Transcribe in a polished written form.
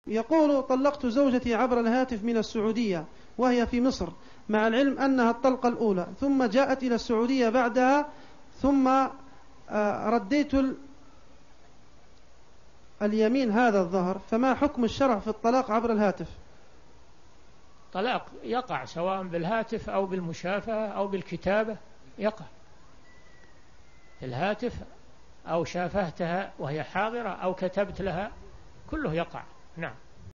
يقول: طلقت زوجتي عبر الهاتف من السعودية وهي في مصر، مع العلم أنها الطلقة الأولى، ثم جاءت إلى السعودية بعدها، ثم رديت اليمين هذا الظهر، فما حكم الشرع في الطلاق عبر الهاتف؟ طلاق يقع سواء بالهاتف أو بالمشافهة أو بالكتابة، يقع في الهاتف أو شافهتها وهي حاضرة أو كتبت لها، كله يقع. نعم.